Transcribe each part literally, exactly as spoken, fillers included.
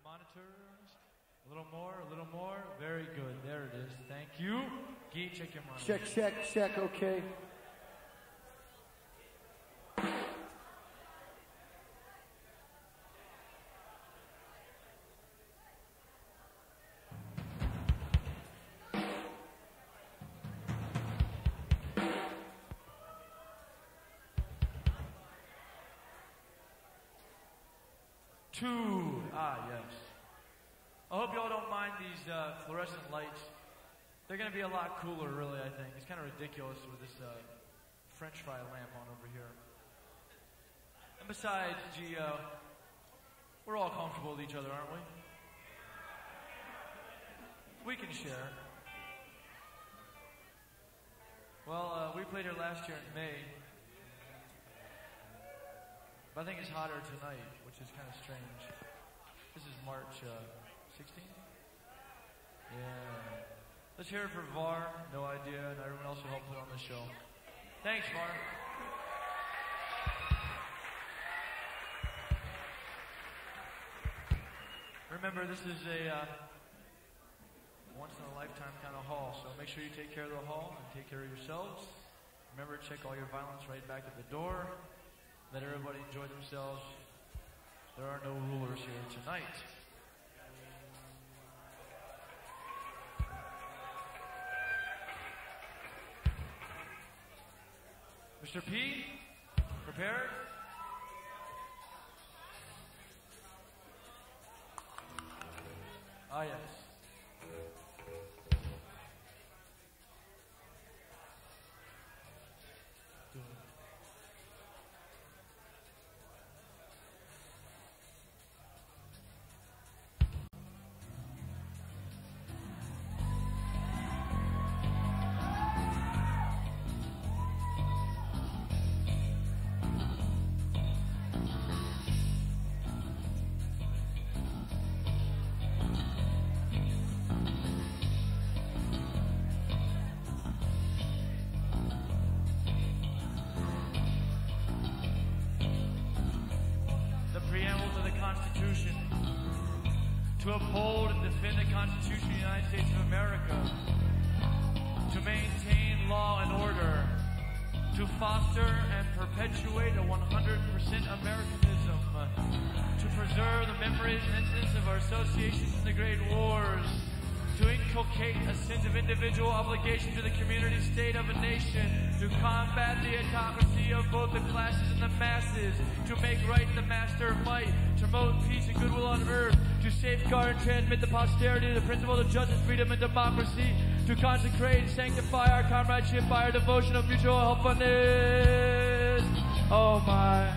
monitors. A little more, a little more. Very good. There it is. Thank you. Gee, check your monitor. Check, check, check. Okay. Two. Ah, yes. I hope y'all don't mind these uh, fluorescent lights. They're going to be a lot cooler, really, I think. It's kind of ridiculous with this uh, French fry lamp on over here. And besides, gee, uh, we're all comfortable with each other, aren't we? We can share. Well, uh, we played here last year in May. But I think it's hotter tonight, which is kind of strange. This is March uh, sixteenth? Yeah. Let's hear it for Var, no idea, and everyone else who helped put on the show. Thanks, Var. Remember, this is a uh, once-in-a-lifetime kind of hall, so make sure you take care of the hall and take care of yourselves. Remember, check all your violence right back at the door. Let everybody enjoy themselves. There are no rulers here tonight. Mister P, prepared? Ah, yes. To uphold and defend the Constitution of the United States of America, to maintain law and order, to foster and perpetuate a one hundred percent Americanism, to preserve the memories and incidents of our associations in the Great Wars, to inculcate a sense of individual obligation to the community state of a nation, to combat the autocracy of both the classes and the masses, to make right the master might, to promote peace and goodwill on earth, to safeguard and transmit to posterity the principles of justice, freedom, and democracy, to consecrate and sanctify our comradeship by our devotion of mutual helpfulness. Oh my.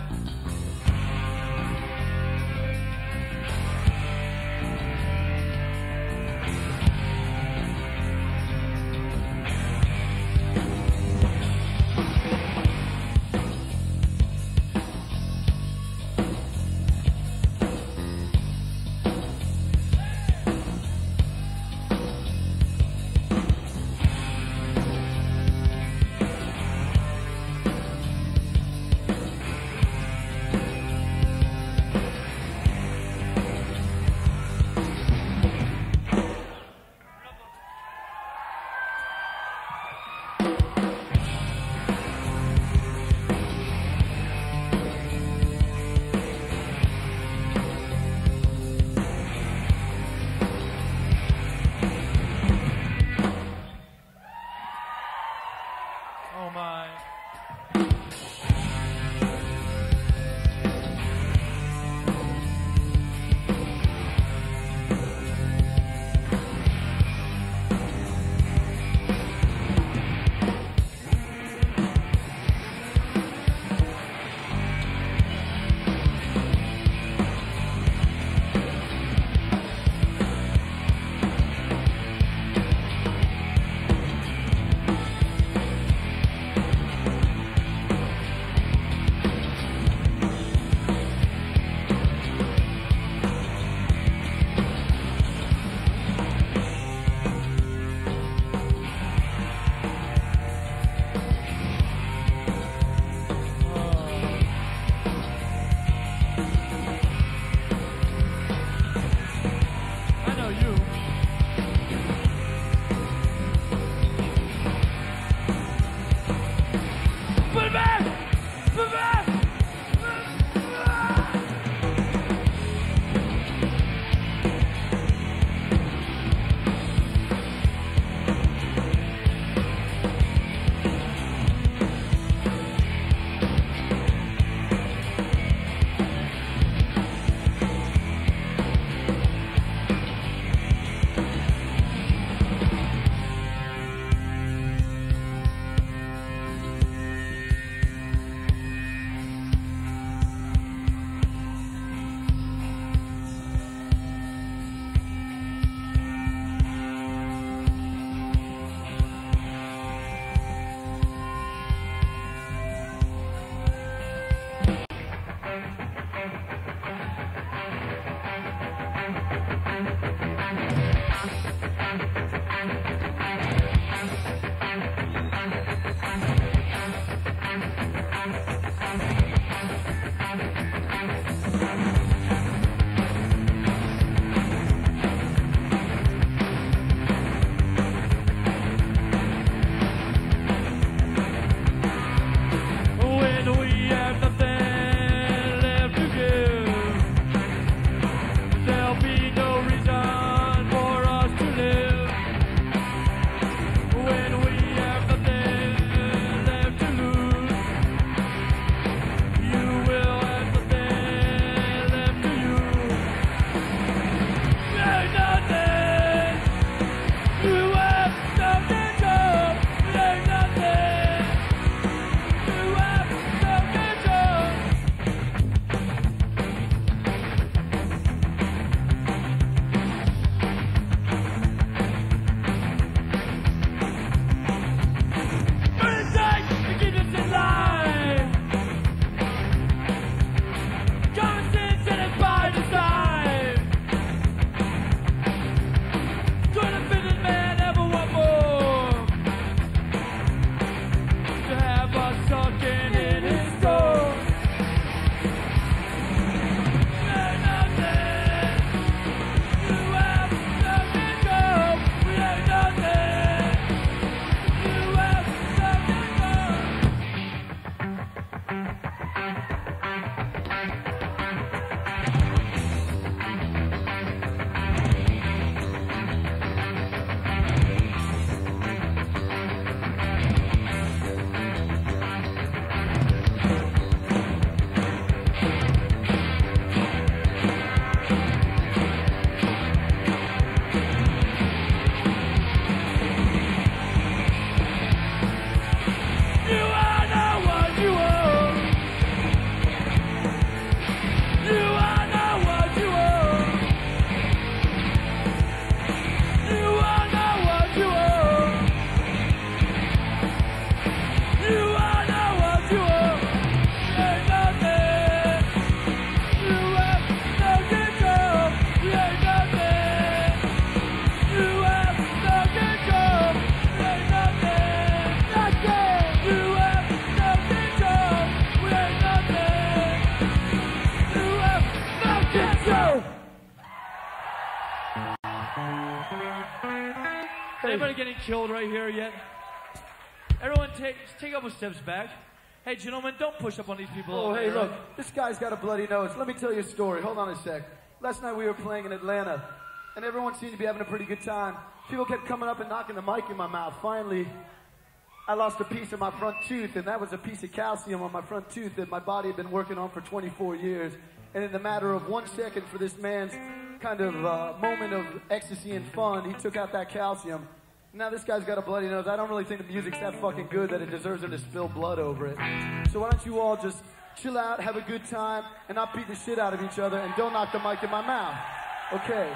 anybody getting killed right here yet? Everyone take, take a couple steps back. Hey, gentlemen, don't push up on these people. Oh, hey, there, look, right? this guy's got a bloody nose. Let me tell you a story. Hold on a sec. Last night we were playing in Atlanta, and everyone seemed to be having a pretty good time. People kept coming up and knocking the mic in my mouth. Finally, I lost a piece of my front tooth, and that was a piece of calcium on my front tooth that my body had been working on for twenty-four years. And in the matter of one second for this man's kind of uh, moment of ecstasy and fun, he took out that calcium. Now this guy's got a bloody nose. I don't really think the music's that fucking good that it deserves him to spill blood over it. So why don't you all just chill out, have a good time, and not beat the shit out of each other, and don't knock the mic in my mouth. Okay.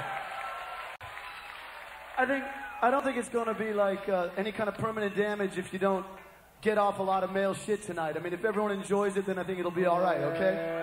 I think, I don't think it's gonna be like uh, any kind of permanent damage if you don't get off a lot of male shit tonight. I mean, if everyone enjoys it, then I think it'll be all right, okay?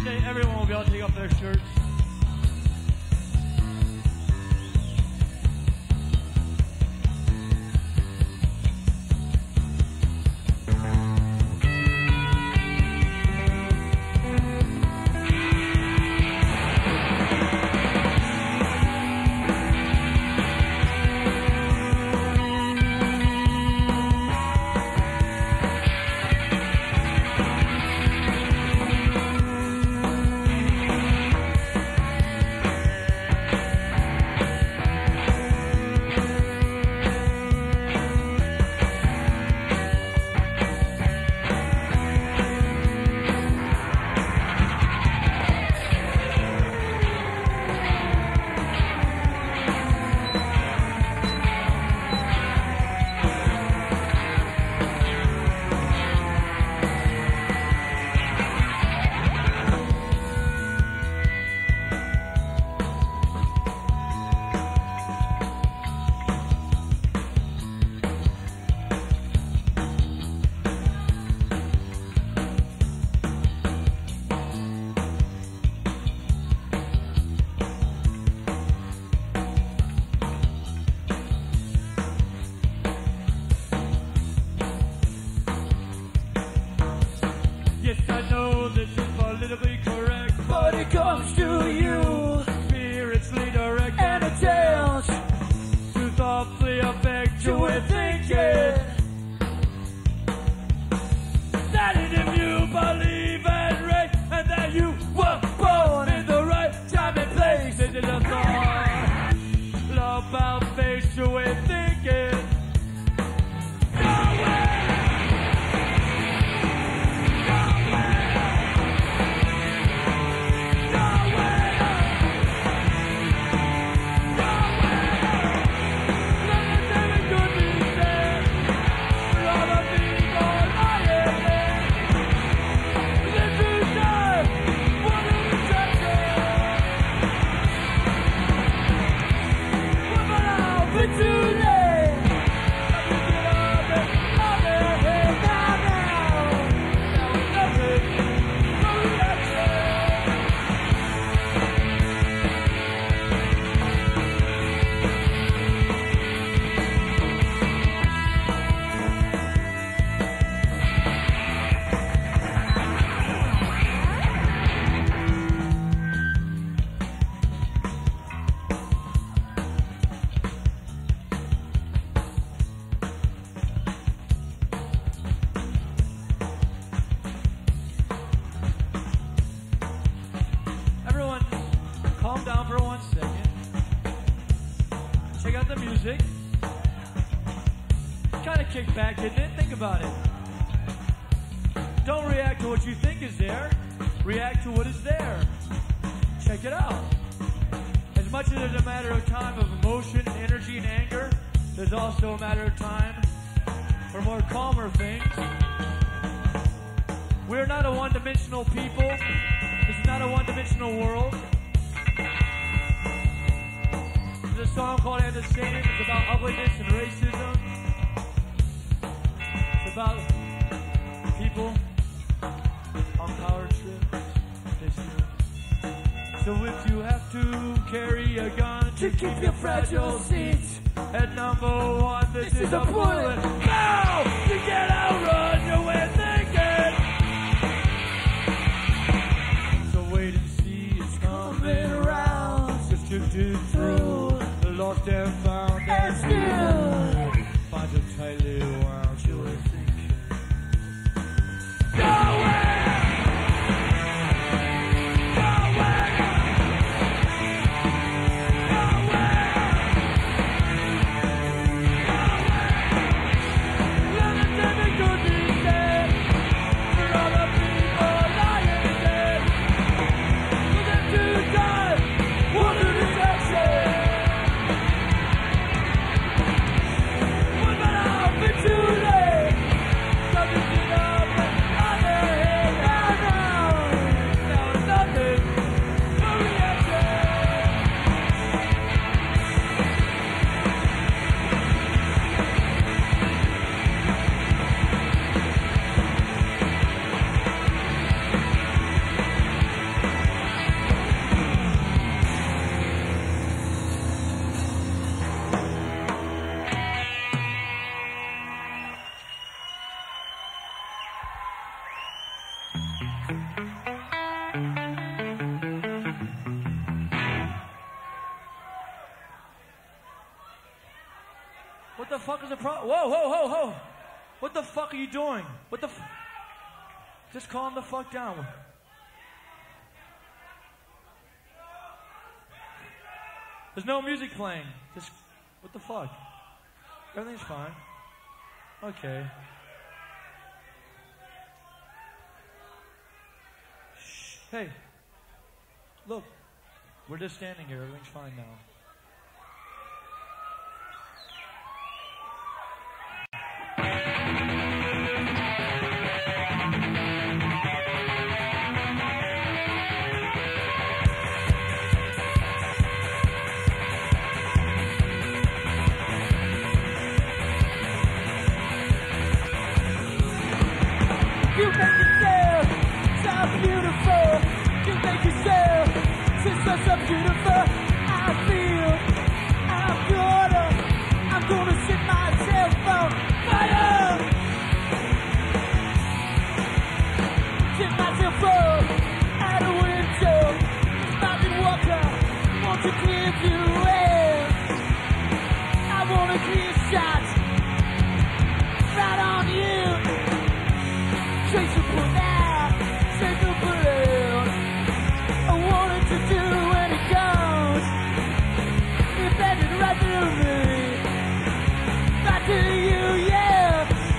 Someday everyone will be able to take off their shirts. What the fuck is the problem? Whoa, whoa, whoa, whoa. What the fuck are you doing? What the f- Just calm the fuck down. There's no music playing. Just, what the fuck? Everything's fine. Okay. Shh. Hey. Look. We're just standing here. Everything's fine now. You make yourself so beautiful. You make yourself so, so, so beautiful. I feel I'm gonna, I'm gonna set myself on fire. Set myself up out a window. Smoking water, want to give you air. I wanna clear shots right on you. Traceable now, traceable out. I wanted to do when it goes. Embedded right through me, right to you, yeah.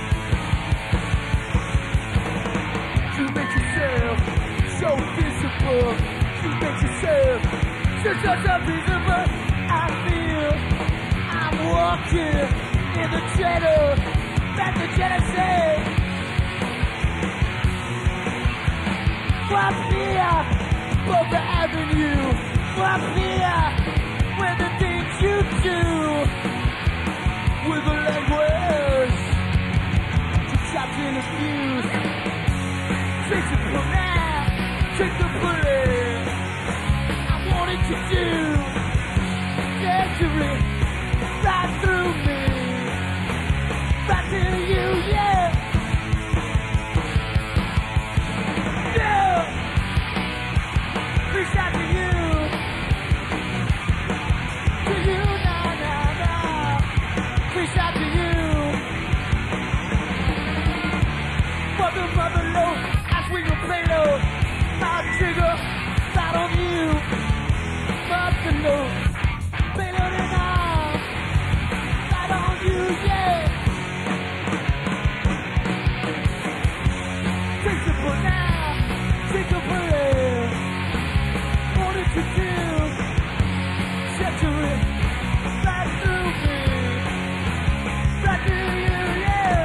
You make yourself so visible. You make yourself so, so, so visible. I feel I'm walking in the shadow, that the Genesis. From here, from the avenue. From here, where the things you do with the language to chopped in a fuse. Take the pull now, take the bullet. I wanted to do surgery right through me, right to you, yeah. Reach out to you, to you, now, now, now. Reach out to you. Mother, mother, low, as we go play low. My trigger, right on you. Mother, low, payload and all, right on you, yeah. Take the bullet now, take a bullet. Wanted to do surgery right through me, right through you, yeah.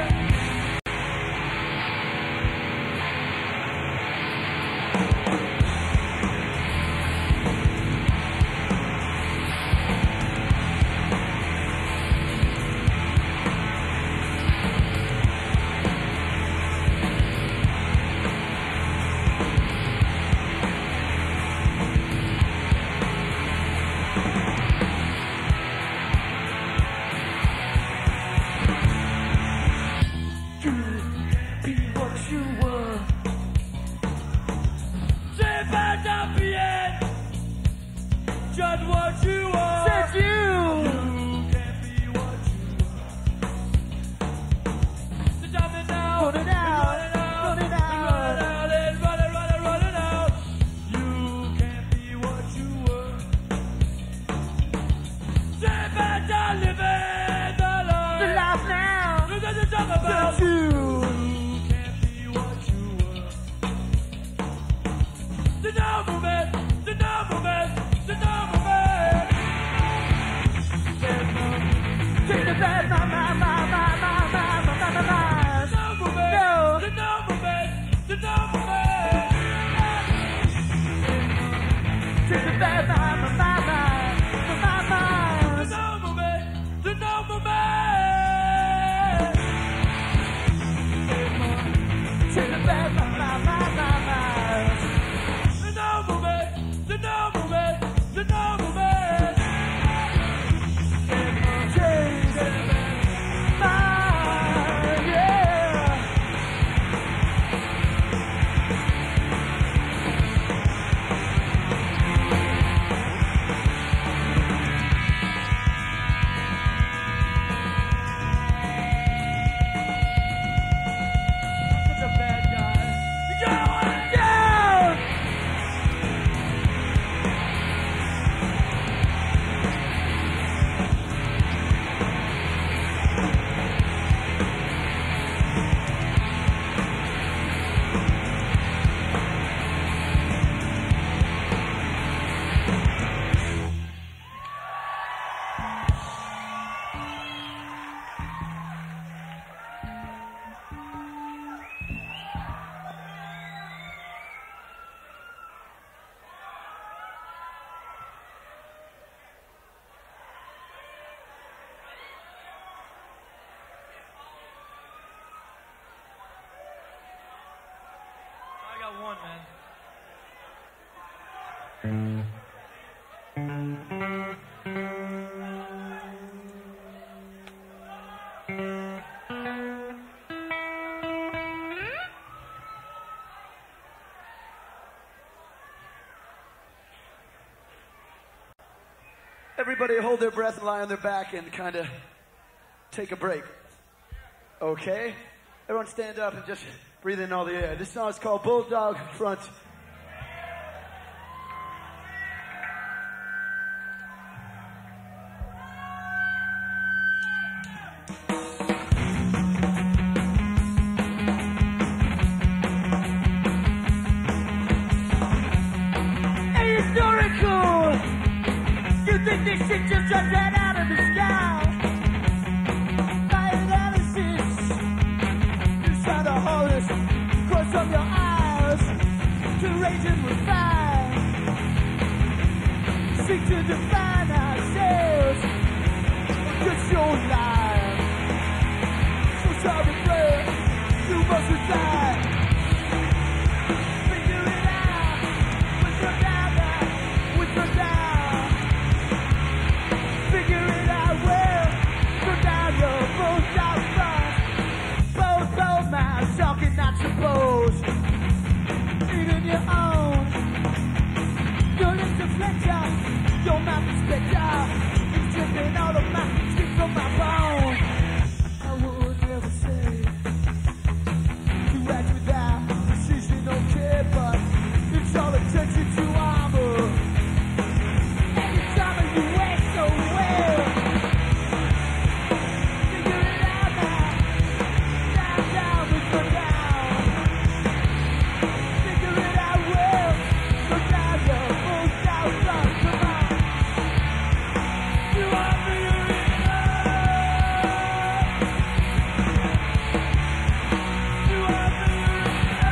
Just what you are. Said you. You can't be what you are. So jump it now. Run it out. Run it out. Run it out. Run it, run it, run it, run it out. You can't be what you were. Say better living the life. The life now. You got to talk about Said you. You can't be what you were. The novel man. The novel man. The novel man. Take the bad, my, my, my, my, my, my, my, my, my, my. The novel man. No. The novel man. The novel man. Take the bad, my, my, my, my, my, my, The my. novel man. The novel man. Take the bad, my, my, my, my, my. The novel man. The novel man. The novel man. Change. fun, man. Everybody hold their breath and lie on their back and kind of take a break. Okay? Everyone stand up and just breathe in all the air. This song is called Bulldog Front. This shit just dropped right out of the sky. My analysis, you saw the horrors cross from your eyes to rage and refine. Seek to define ourselves, just your life. So sorry, blood, you must reside. Figure it out with your down, with your down. Figure it out, well, go down your both out front. Both, both mouths talking, not suppose. Even your own. Your lips are fletcher, your mouth is better. It's dripping all of my skin from my bone. I would never say to act without precision, okay, but it's all attention to armor. Every time you wait so well. Figure it out now. Down, down, we go down. Figure it out well. Go down, yo, full down, front, come on. You are figuring it out. You are figuring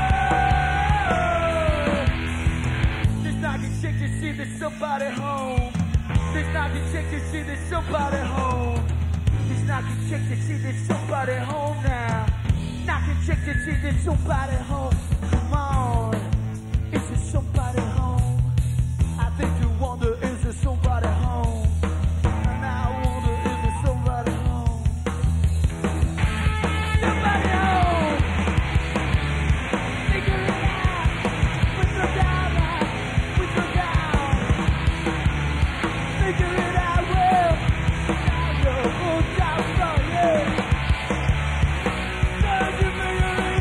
it out. Just knocking shit to see there's somebody home. This knocking chick to see there's somebody home. This knocking chick to see there's somebody home now. Knocking chick to see there's somebody home. Come on, is there somebody home? I think you wonder, is there somebody home? And I wonder, is there somebody home? Somebody home. Figure it out. With your down, with your down. Figure it out, well, now you're full down, so yeah. Don't you figure it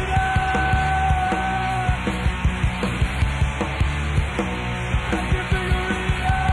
out? Don't you figure it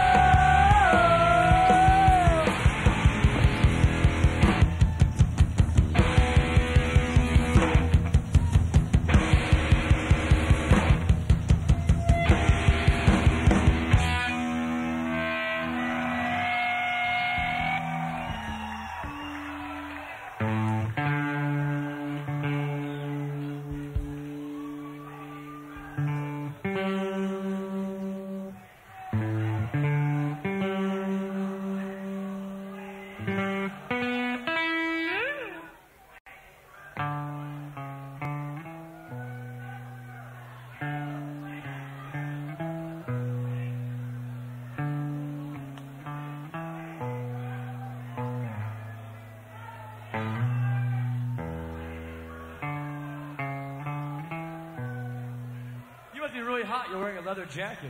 You must be really hot. You're wearing a leather jacket.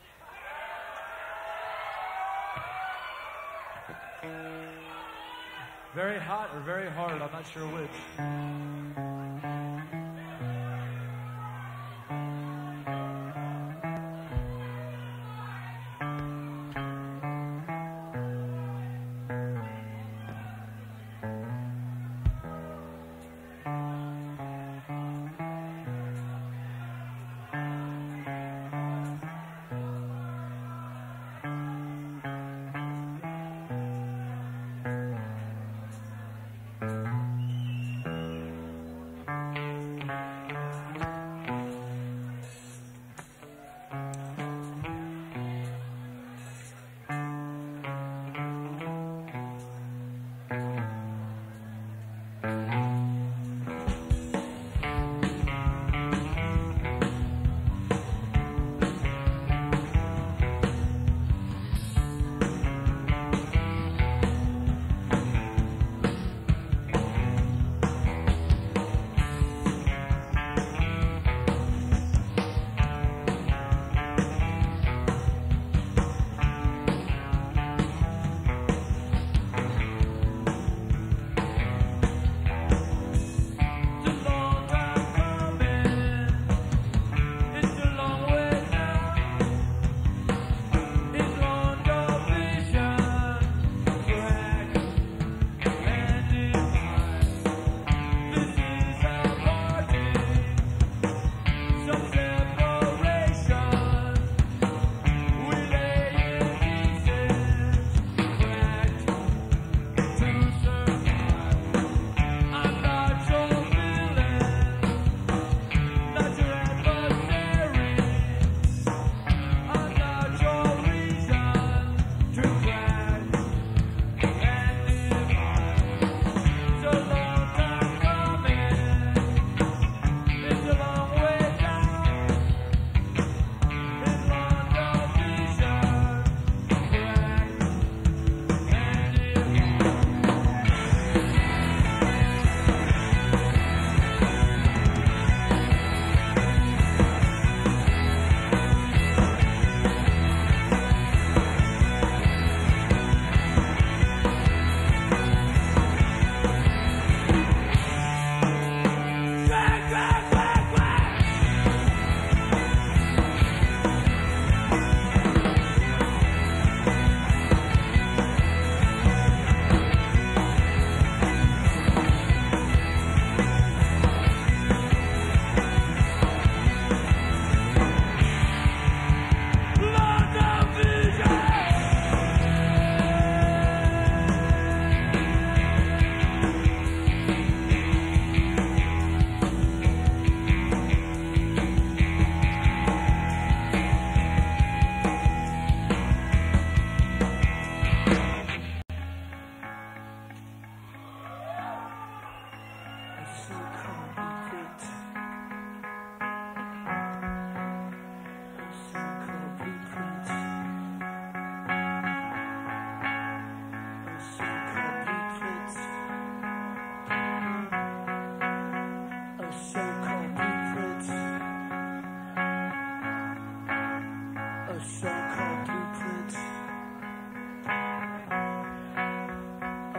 Very hot or very hard. I'm not sure which.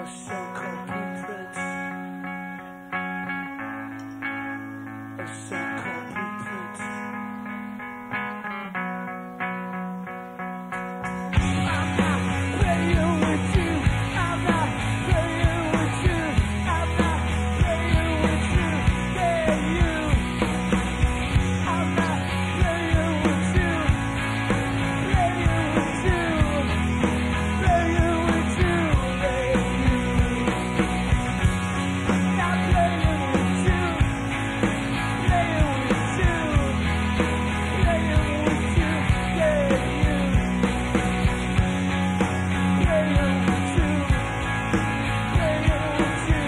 so-called blueprints. A so-called blueprints. I'm not playing with you. I'm not playing with you. I'm not playing with you. Yeah, you. I'm not playing with you. Playing with you. Playing with you. Yeah, you. Not playing with you. Playing with you. Playing with you. Yeah, you. Playing with you. Playing with you.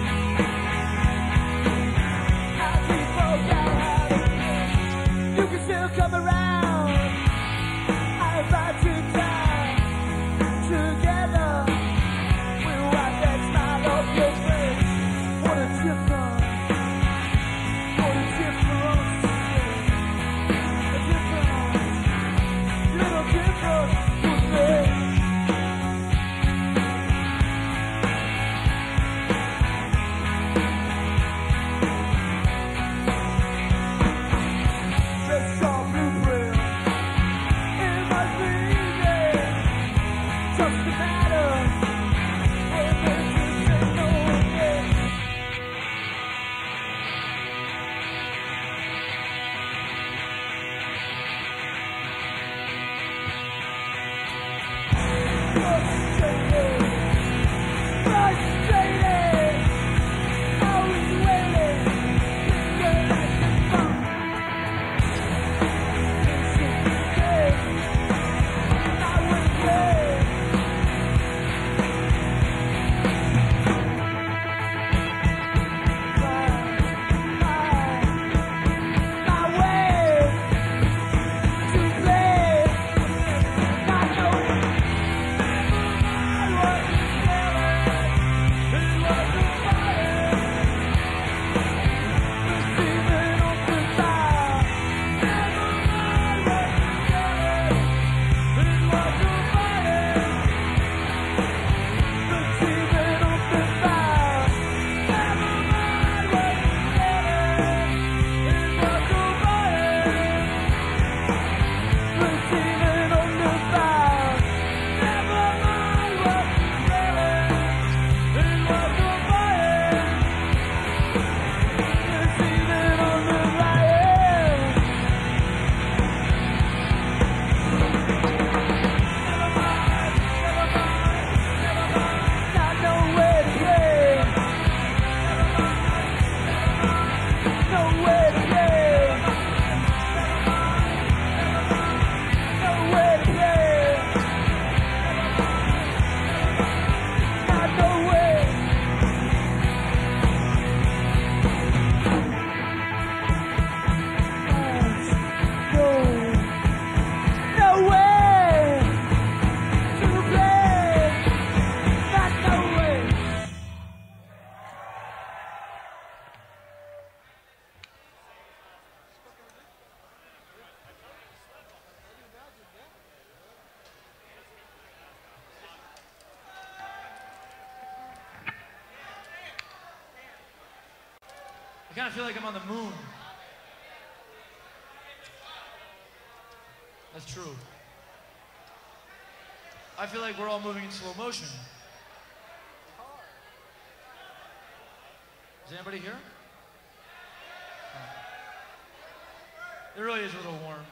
Our people got out of here. You can still come around. I invite you down. Together, we'll wipe that smile off your face. What a difference. What a difference. A difference. Little difference was made. Let's go blueprint. It must be easy. Just a matter of making it no way. Frustrated, frustrated. Always waiting, thinking like the fun. I would wait. My way to play. Not knowing what to tell it. It was a fire. Receiving on the fire. Never mind what to tell it. It was a fire. Receiving on the fire. Never mind what to tell it. It was a fire. Receiving on the fire. Never mind what to tell it. It was a fire. Receiving on the fire. Never mind, never mind, never mind. Not nowhere to play. Nowhere to play. Nowhere to play. Not nowhere. No. Nowhere to play. Not nowhere. I kind of feel like I'm on the moon. That's true. I feel like we're all moving in slow motion. Is anybody here? Oh. It really is a little warm.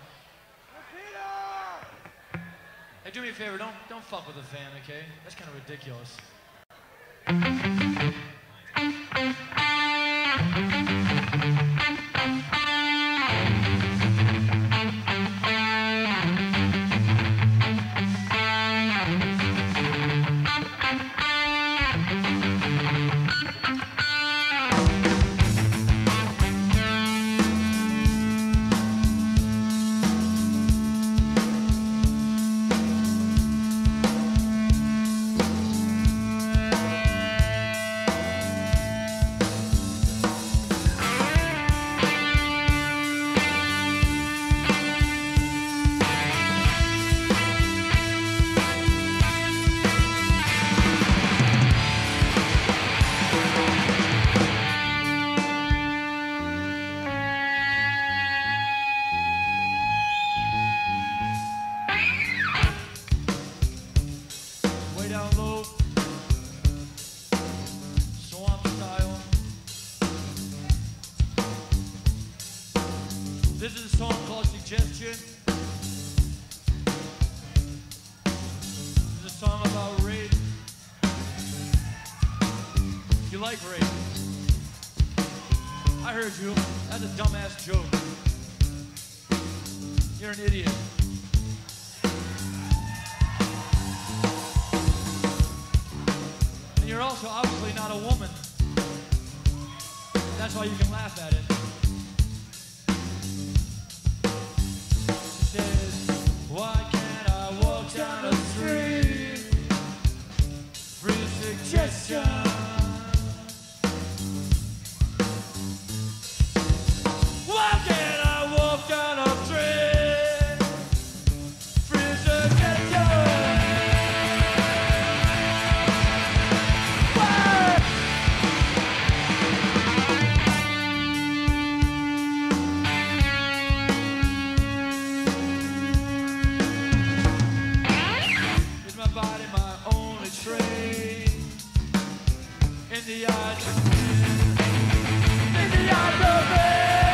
Hey, do me a favor, don't don't fuck with the fan, okay? That's kind of ridiculous. This is a song called Suggestion. This is a song about rape. You like rape? I heard you. That's a dumbass joke. You're an idiot. And you're also obviously not a woman. That's why you can laugh at it. She says, why can't I walk down the street? Free suggestion. Why can't I walk down the street? Free suggestion. Is my body my only trade? In the eyes of men, in the eyes of men.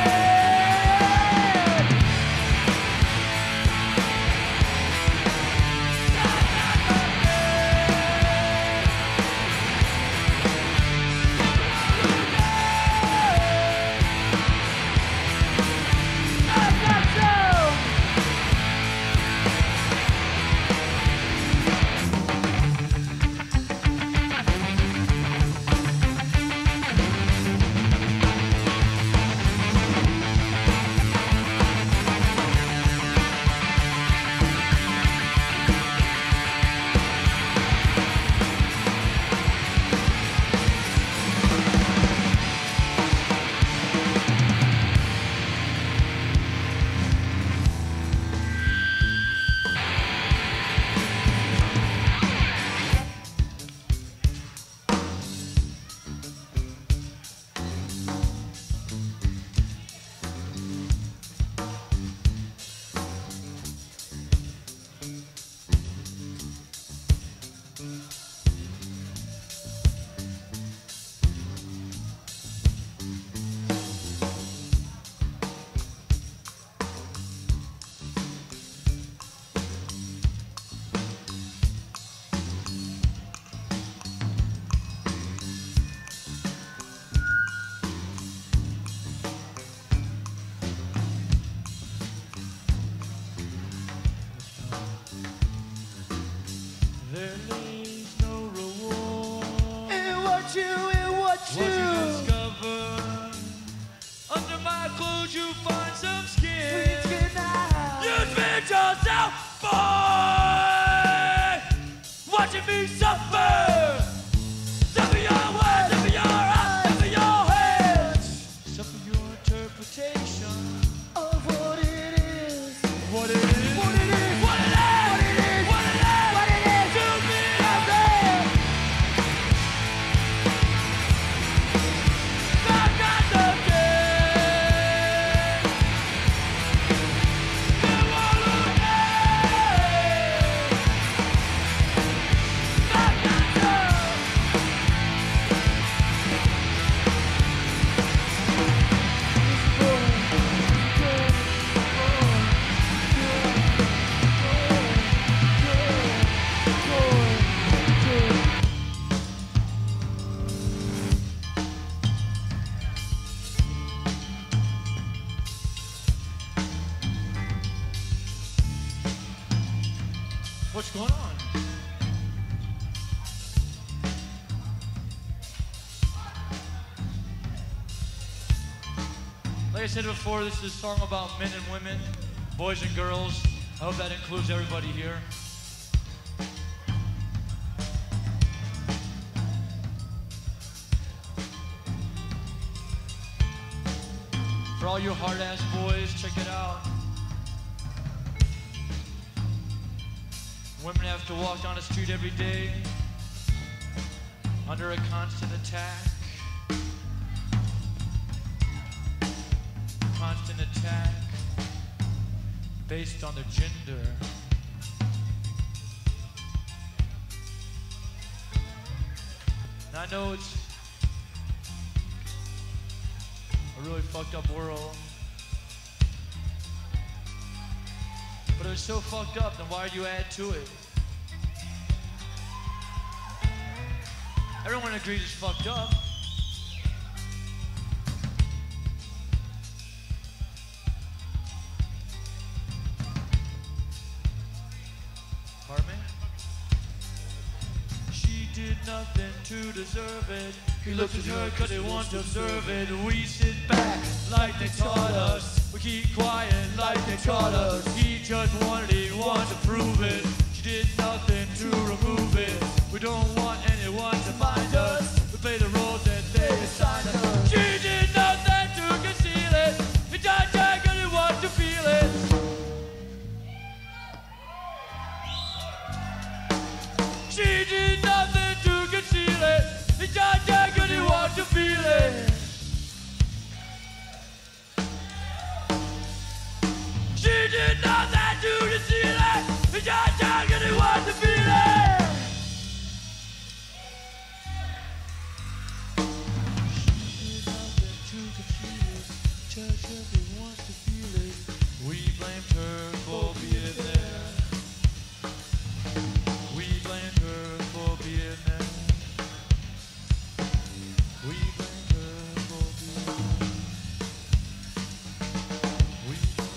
There lays no reward In what you, in what what you you. discover. Under my clothes you find some skin. Sweet skin now. You spit yourself, boy, watching me suffer. Suffer your words, suffer your eyes, suffer your hands, suffer your interpretation Of what it is. what it is. What it is. What it is. What it is. What it is. What it is. To me. God got the game. You wanna name. God got the What's going on? Like I said before, this is a song about men and women, boys and girls. I hope that includes everybody here. For all you hard-ass boys, check it out. Women have to walk down the street every day under a constant attack. Constant attack based on their gender. And I know it's a really fucked up world. But it was so fucked up, then why'd you add to it? Everyone agrees it's fucked up. Pardon me? She did nothing to deserve it. He looks at her cause he wants to observe it. We sit back like they taught us. We keep quiet like they taught us. He just wanted it, he wants to prove it. She did nothing to remove it. We don't want anyone to mind us. We play the roles that they assign us. She did nothing to conceal it. He just died cause he wants to feel it. She did nothing to conceal it. He just died cause he wants to feel it. She did nothing to conceal it. He just died cause he wants to feel it. She did nothing to conceal it. Just cause he wants to feel it. We blamed her for being there. We blamed her for being there. We blamed her for being there. We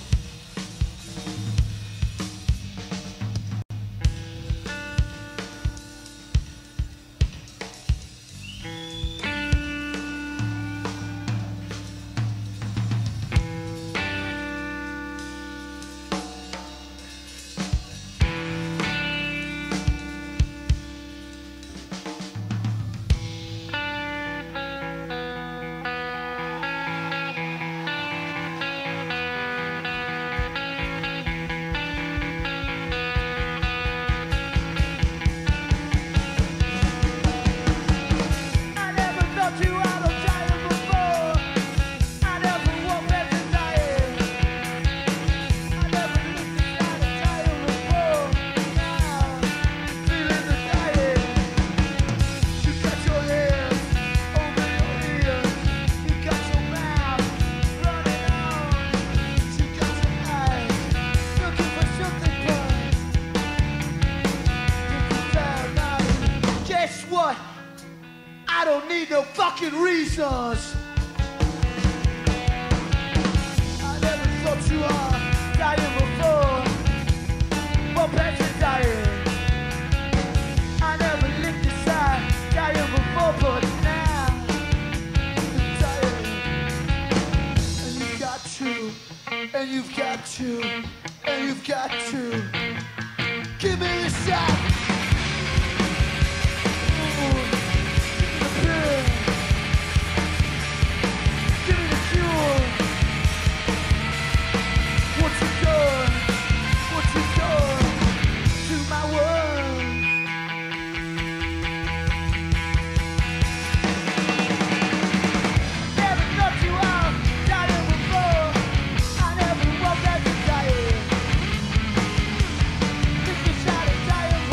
I don't need no fucking reasons. I never thought you were dying before. What passion dying? I never lived inside dying before, but now you're dying. And you've got to, and you've got to, and you've got to give me a shot. Dying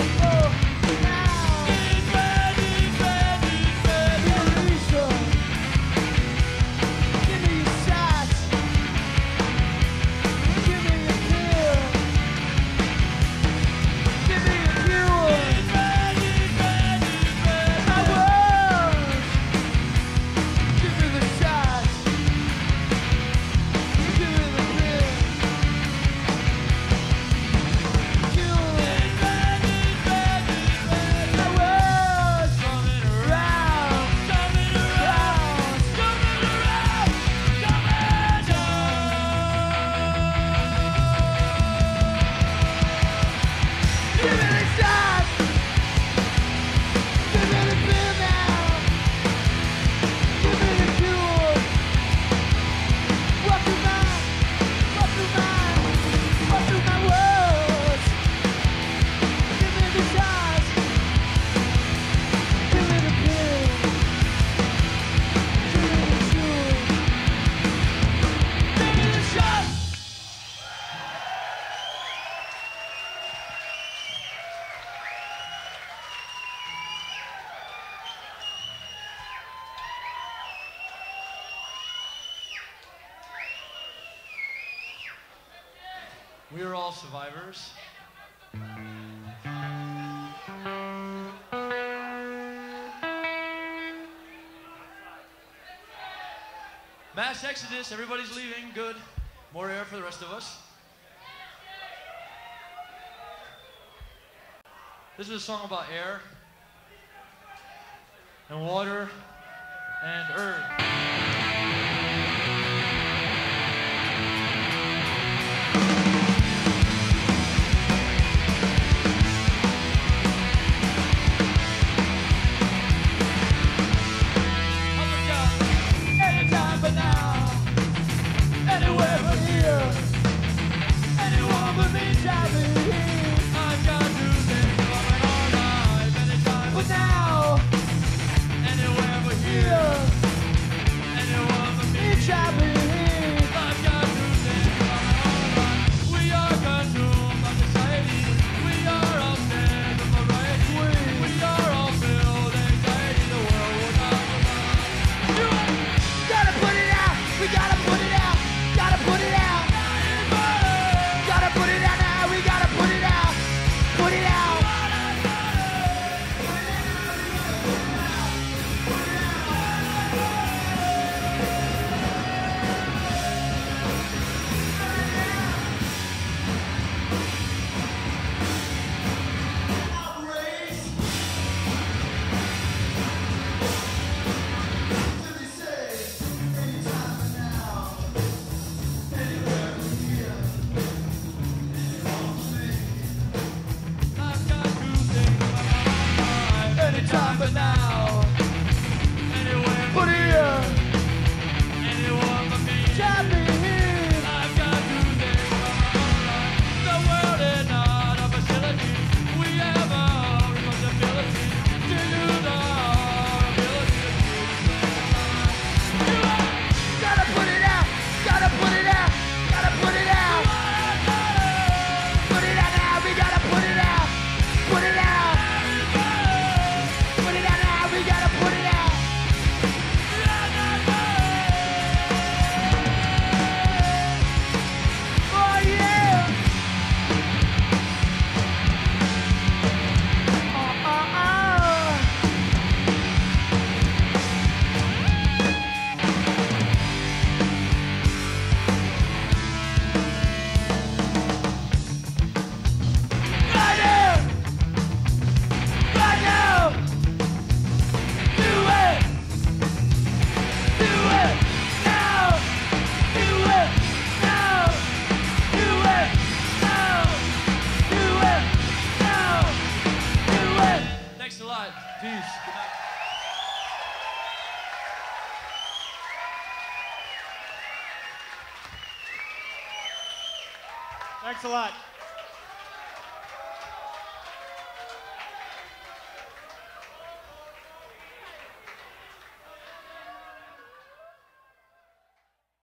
We are all survivors. Mass exodus, everybody's leaving, good. More air for the rest of us. This is a song about air and water and earth. Thanks a lot.